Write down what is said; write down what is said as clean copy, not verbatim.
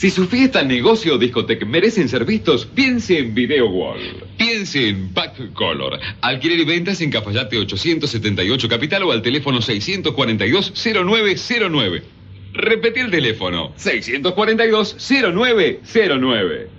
Si su fiesta, negocio o discoteca merecen ser vistos, piense en Video Wall. Piense en Back Color. Alquiler y ventas en Cafayate 878 Capital o al teléfono 642-0909. Repetí el teléfono. 642-0909.